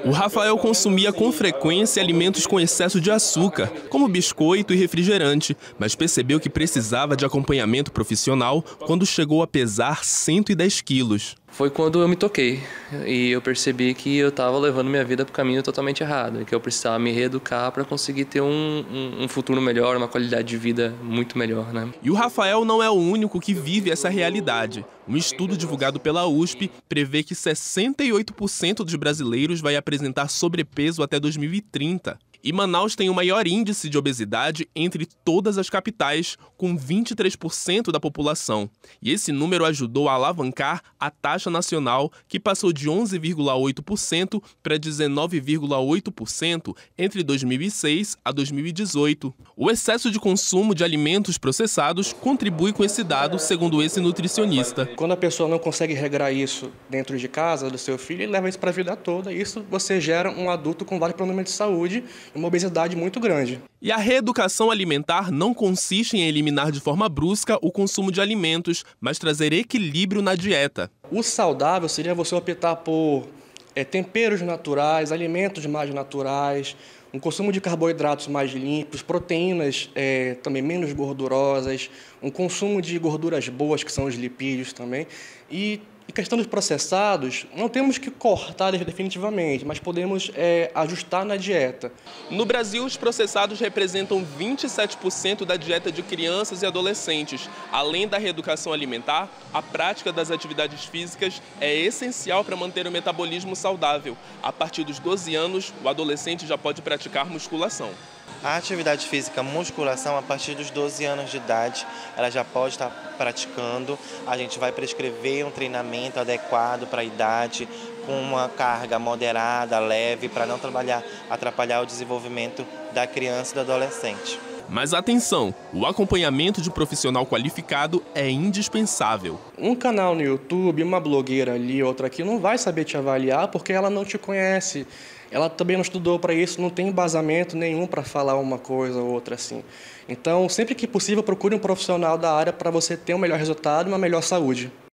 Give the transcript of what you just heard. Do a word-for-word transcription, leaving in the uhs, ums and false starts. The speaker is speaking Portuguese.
O Rafael consumia com frequência alimentos com excesso de açúcar, como biscoito e refrigerante, mas percebeu que precisava de acompanhamento profissional quando chegou a pesar cento e dez quilos. Foi quando eu me toquei e eu percebi que eu estava levando minha vida para o caminho totalmente errado, e que eu precisava me reeducar para conseguir ter um, um, um futuro melhor, uma qualidade de vida muito melhor, né? E o Rafael não é o único que vive essa realidade. Um estudo divulgado pela U S P prevê que sessenta e oito por cento dos brasileiros vai apresentar sobrepeso até dois mil e trinta. E Manaus tem o maior índice de obesidade entre todas as capitais, com vinte e três por cento da população. E esse número ajudou a alavancar a taxa nacional, que passou de onze vírgula oito por cento para dezenove vírgula oito por cento entre dois mil e seis a dois mil e dezoito. O excesso de consumo de alimentos processados contribui com esse dado, segundo esse nutricionista. Quando a pessoa não consegue regrar isso dentro de casa, do seu filho, ele leva isso para a vida toda. E isso você gera um adulto com vários problemas de saúde, uma obesidade muito grande. E a reeducação alimentar não consiste em eliminar de forma brusca o consumo de alimentos, mas trazer equilíbrio na dieta. O saudável seria você optar por é, temperos naturais, alimentos mais naturais, um consumo de carboidratos mais limpos, proteínas é, também menos gordurosas, um consumo de gorduras boas, que são os lipídios também. E em questão dos processados, não temos que cortar definitivamente, mas podemos é, ajustar na dieta. No Brasil, os processados representam vinte e sete por cento da dieta de crianças e adolescentes. Além da reeducação alimentar, a prática das atividades físicas é essencial para manter o metabolismo saudável. A partir dos doze anos, o adolescente já pode praticar musculação. A atividade física, musculação, a partir dos doze anos de idade, ela já pode estar praticando. A gente vai prescrever um treinamento adequado para a idade, com uma carga moderada, leve, para não trabalhar, atrapalhar o desenvolvimento da criança e do adolescente. Mas atenção, o acompanhamento de profissional qualificado é indispensável. Um canal no YouTube, uma blogueira ali, outra aqui, não vai saber te avaliar porque ela não te conhece. Ela também não estudou para isso, não tem embasamento nenhum para falar uma coisa ou outra assim. Então, sempre que possível, procure um profissional da área para você ter um melhor resultado e uma melhor saúde.